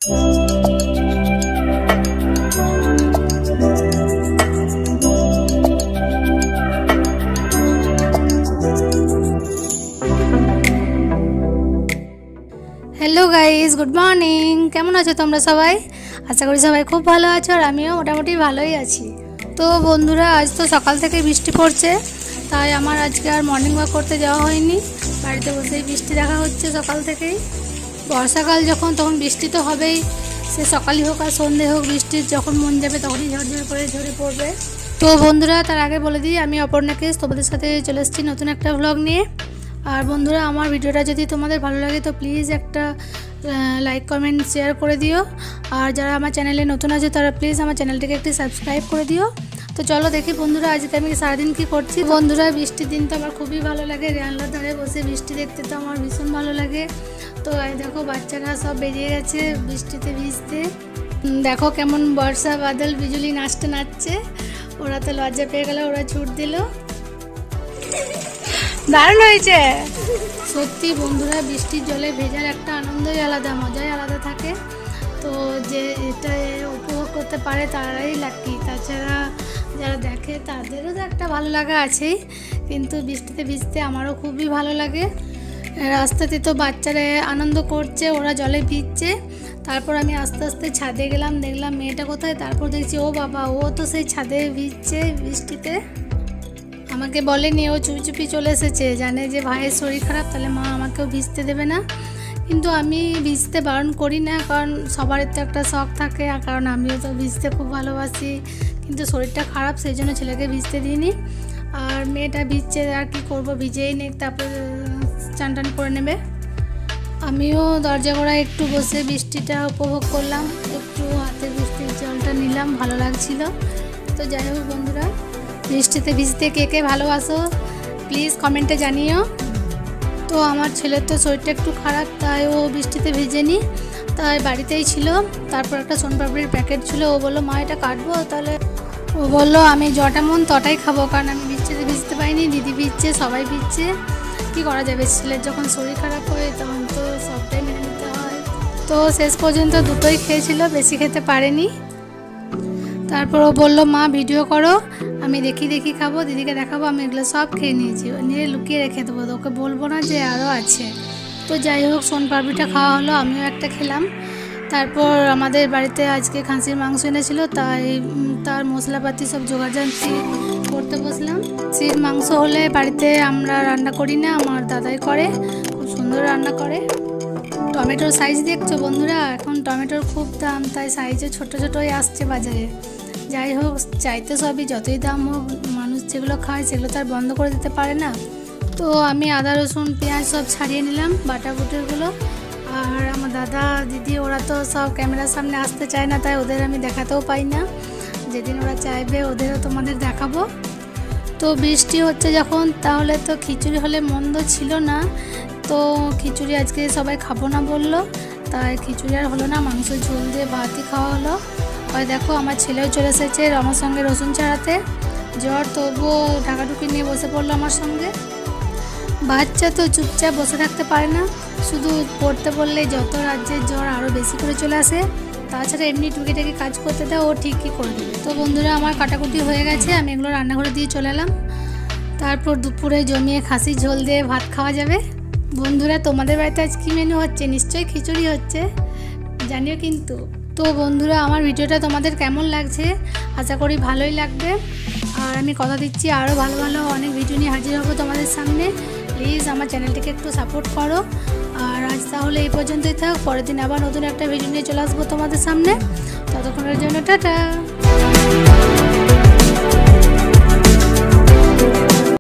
Hello guys good morning केमन आछो तोमरा सबाई आशा करी सबाई खूब भालो आछो और आमिও मोटामुटी भालोई आছি। तो बंधुरा आज तो सकाल থেকে বৃষ্টি পড়ছে তাই আমার আজকে আর মর্নিং ওয়াক করতে যাওয়া হয়নি, বাড়িতে বসেই বৃষ্টি দেখা হচ্ছে সকাল থেকেই। বর্ষাকাল যখন তখন বৃষ্টি তো হবেই, সে সকালই হোক আর সন্ধ্যে হোক, বৃষ্টির যখন মন যাবে তখনই ঝরঝর করে ঝরে পড়বে। তো বন্ধুরা তার আগে বলে দিই আমি অপর্ণাকে তোমাদের সাথে চলে এসেছি নতুন একটা ব্লগ নিয়ে। আর বন্ধুরা আমার ভিডিওটা যদি তোমাদের ভালো লাগে তো প্লিজ একটা লাইক কমেন্ট শেয়ার করে দিও, আর যারা আমার চ্যানেলে নতুন আছে তারা প্লিজ আমার চ্যানেলটিকে একটু সাবস্ক্রাইব করে দিও। তো চলো দেখি বন্ধুরা আজকে আমি সারাদিন কী করছি। বন্ধুরা বৃষ্টির দিন তো আমার খুবই ভালো লাগে, জানলার ধারে বসে বৃষ্টি দেখতে তো আমার ভীষণ ভালো লাগে। তো দেখো বাচ্চারা সব বেরিয়ে গেছে বৃষ্টিতে ভিজতে, দেখো কেমন বর্ষা বাদল বিজুলি নাচছে। ওরা তো লজ্জা পেয়ে গেল, ওরা ছুট দিল, দারুণ হয়েছে সত্যি। বন্ধুরা বৃষ্টির জলে ভেজার একটা আনন্দই আলাদা, মজাই আলাদা থাকে। তো যে এটা উপভোগ করতে পারে তারাই লাকি, তাছাড়া যারা দেখে তাদেরও তো একটা ভালো লাগা আছেই। কিন্তু বৃষ্টিতে ভিজতে আমারও খুবই ভালো লাগে। রাস্তাতে তো বাচ্চারা আনন্দ করছে, ওরা জলে ভিজছে। তারপর আমি আস্তে আস্তে ছাদে গেলাম, দেখলাম মেয়েটা কোথায়, তারপর দেখছি ও বাবা ও তো সেই ছাদে ভিজছে বৃষ্টিতে। আমাকে বলেনি, ও চুপি চুপি চলে এসেছে, জানে যে ভাইয়ের শরীর খারাপ, তাহলে মা আমাকেও ভিজতে দেবে না। কিন্তু আমি ভিজতে বারণ করি না, কারণ সবারই তো একটা শখ থাকে, আর কারণ আমিও তো ভিজতে খুব ভালোবাসি। কিন্তু শরীরটা খারাপ সেই জন্য ছেলেকে ভিজতে দিইনি। আর মেয়েটা ভিজছে, আর কি করব, ভিজেই নেই, তারপরে চান টান করে নেবে। আমিও দরজা গোড়ায় একটু বসে বৃষ্টিটা উপভোগ করলাম, একটু হাতে বৃষ্টির জলটা নিলাম, ভালো লাগছিল। তো যাই হোক বন্ধুরা, বৃষ্টিতে ভিজতে কে কে ভালোবাসো প্লিজ কমেন্টে জানিও। তো আমার ছেলের তো শরীরটা একটু খারাপ, তাই ও বৃষ্টিতে ভিজেনি, তাই বাড়িতেই ছিল। তারপর একটা সোনপাপড়ির প্যাকেট ছিল, ও বললো মা এটা কাটবো, তাহলে ও বললো আমি যটা মন তটাই খাবো, কারণ আমি বৃষ্টিতে ভিজতে পারিনি, দিদি ভিজছে, সবাই ভিজছে, কী করা যাবে। ছেলের যখন শরীর খারাপ হয় তখন তো সবটাই মেনে নিতে হয়। তো শেষ পর্যন্ত দুটোই খেয়েছিল, বেশি খেতে পারেনি। তারপর ও বললো মা ভিডিও করো, আমি দেখি খাবো, দিদিকে দেখাবো, আমি এগুলো সব খেয়ে নিয়েছি, নিয়ে লুকিয়ে রেখে দেবো, ওকে বলবো না যে আরও আছে। তো যাই হোক সোনপাপড়িটা খাওয়া হলো, আমিও একটা খেলাম। তারপর আমাদের বাড়িতে আজকে খাসির মাংস এনেছিল, তাই তার মশলাপাতি সব জোগাড়জান্তি করতে বসলাম। খাসির মাংস হলে বাড়িতে আমরা রান্না করি না, আমার দাদাই করে, খুব সুন্দর রান্না করে। টমেটোর সাইজ দেখছো বন্ধুরা, এখন টমেটোর খুব দাম, তাই সাইজে ছোটো ছোটোই আসছে বাজারে। যাই হোক চাইতে সবই, যতই দাম হোক মানুষ যেগুলো খায় সেগুলো তো আর বন্ধ করে দিতে পারে না। তো আমি আদা রসুন পেঁয়াজ সব ছাড়িয়ে নিলাম, বাটা বুটেগুলো। আর আমার দাদা দিদি ওরা তো সব ক্যামেরার সামনে আসতে চায় না, তাই ওদের আমি দেখাতেও পাই না। যেদিন ওরা চাইবে ওদেরও তোমাদের দেখাবো। তো বৃষ্টি হচ্ছে যখন, তাহলে তো খিচুড়ি হলে মন্দ ছিল না। তো খিচুড়ি আজকে সবাই খাবো না বললো, তাই খিচুড়ি আর হলো না, মাংসের ঝোল দিয়ে ভাতই খাওয়া হলো। আর দেখো আমার ছেলেও চলে এসেছে আমার সঙ্গে রসুন ছাড়াতে, জ্বর তবুও ঢাকাঢুকি নিয়ে বসে পড়লো আমার সঙ্গে। বাচ্চা তো চুপচাপ বসে থাকতে পারে না, শুধু পড়তে বললে যত রাজ্যের জ্বর আরও বেশি করে চলে আসে। তাছাড়া এমনি টুকিটাকি কাজ করতে দাও ও ঠিকই করে দেবে। তো বন্ধুরা আমার কাটাকুটি হয়ে গেছে, আমি এগুলো রান্নাঘরে দিয়ে চলে এলাম। তারপর দুপুরে জমিয়ে খাসির ঝোল দিয়ে ভাত খাওয়া যাবে। বন্ধুরা তোমাদের বাড়িতে আজ কী মেনু হচ্ছে? নিশ্চয়ই খিচুড়ি হচ্ছে, জানিও কিন্তু। তো বন্ধুরা আমার ভিডিওটা তোমাদের কেমন লাগছে, আশা করি ভালোই লাগবে। আর আমি কথা দিচ্ছি আরও ভালো ভালো অনেক ভিডিও নিয়ে হাজির হবো তোমাদের সামনে। প্লিজ আমার চ্যানেলটিকে একটু সাপোর্ট করো। আর আজ তাহলে এই পর্যন্তই থাক, পরের দিন আবার নতুন একটা ভিডিও নিয়ে চলে আসবো তোমাদের সামনে। ততক্ষণের জন্য টাটা।